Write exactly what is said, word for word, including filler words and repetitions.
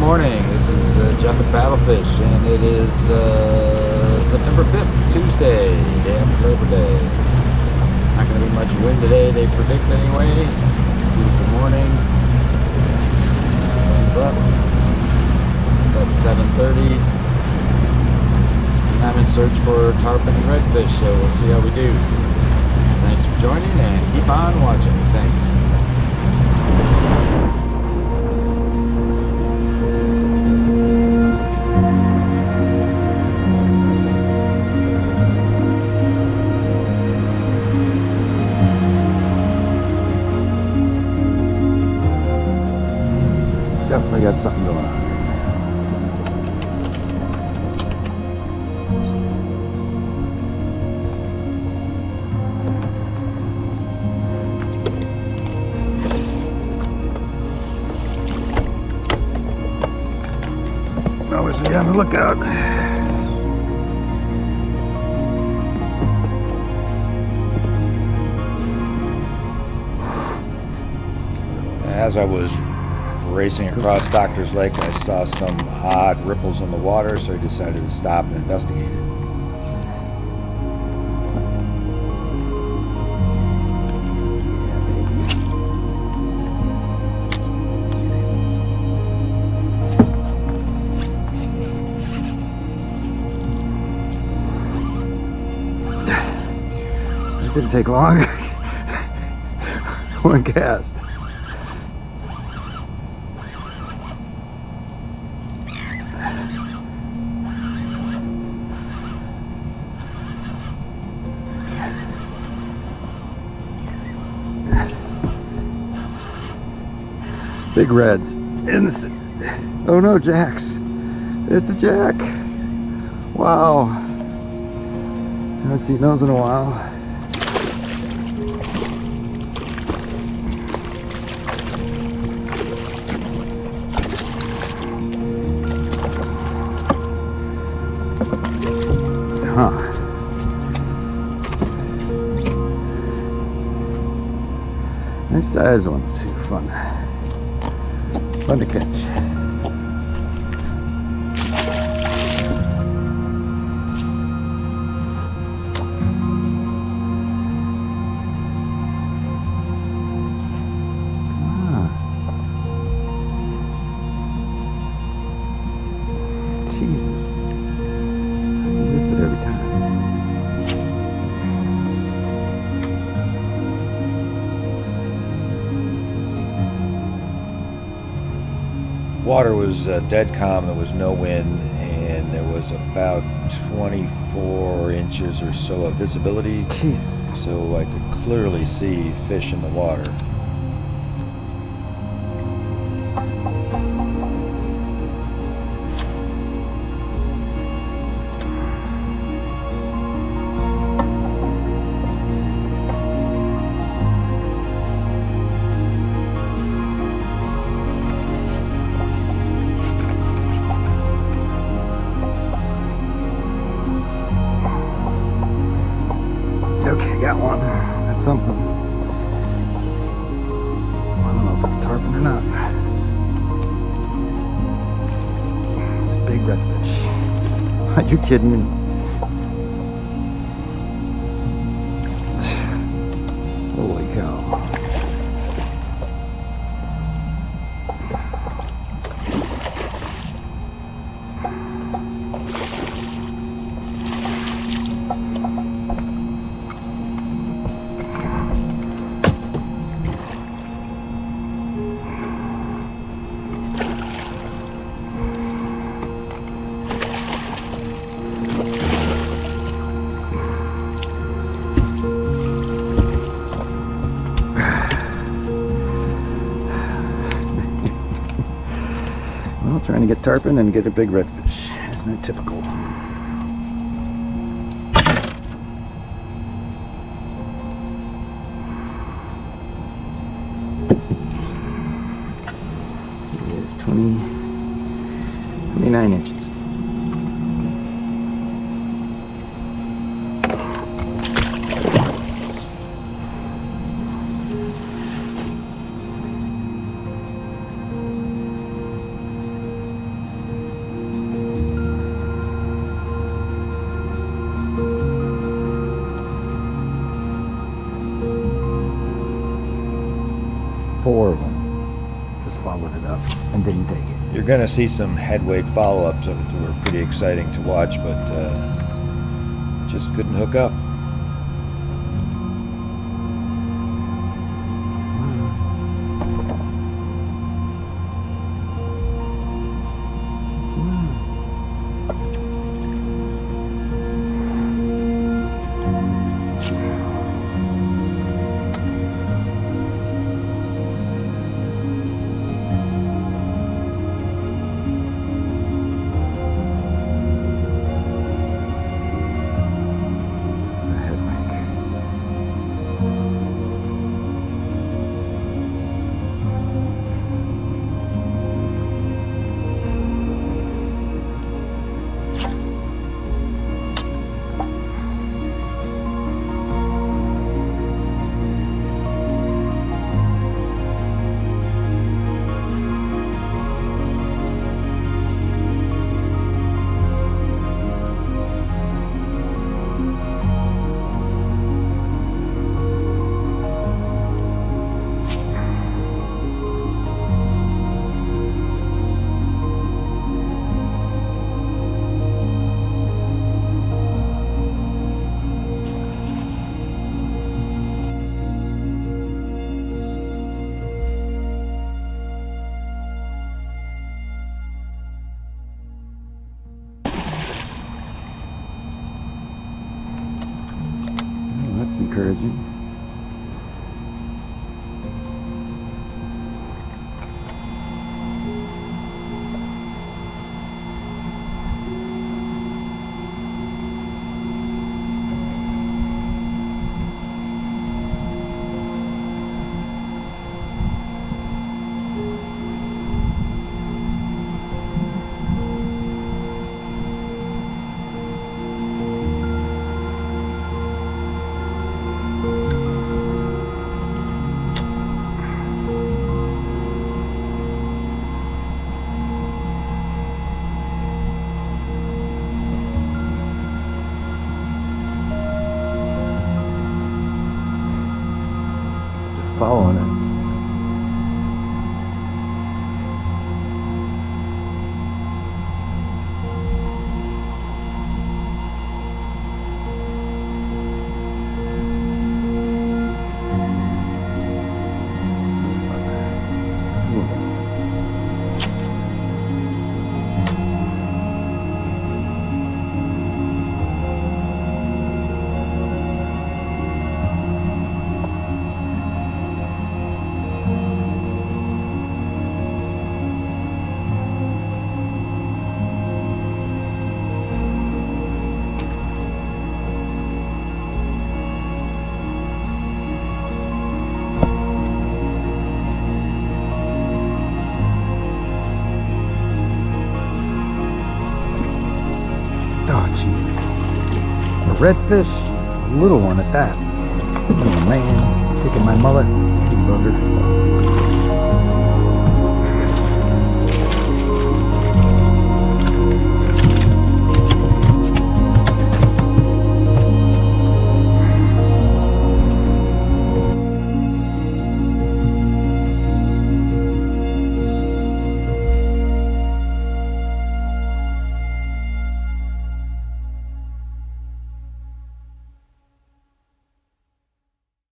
morning. This is uh, Jeff at Paddlefish, and it is uh, September fifth, Tuesday, day after Labor Day. Not going to be much wind today, they predict anyway. Beautiful morning. Sun's up. It's seven thirty. And I'm in search for tarpon and redfish, so we'll see how we do. Thanks for joining, and keep on watching. Thanks. Definitely got something going on. Always be on the lookout. As I was racing across Doctor's Lake, I saw some odd ripples in the water, so I decided to stop and investigate it. It didn't take long. One cast. Big reds. In the, oh no, jacks. It's a jack. Wow. Haven't seen those in a while. Huh. Nice size ones too. Fun. Fun to catch. Ah. Jesus. I miss it every time. Water was uh, dead calm, there was no wind, and there was about twenty-four inches or so of visibility. Jeez. So I could clearly see fish in the water. Okay, got one. That's something. I don't know if it's a tarpon or not. It's a big redfish. Are you kidding me? Holy cow. Well, trying to get tarpon and get a big redfish. Isn't it typical? It is twenty, twenty-nine inches. four of them just followed it up and didn't take it. You're going to see some head weight follow-ups that were pretty exciting to watch, but uh, just couldn't hook up. Encouraging. Following it. Oh, Jesus. A redfish, a little one at that. Oh, man. Taking my mullet. You bugger.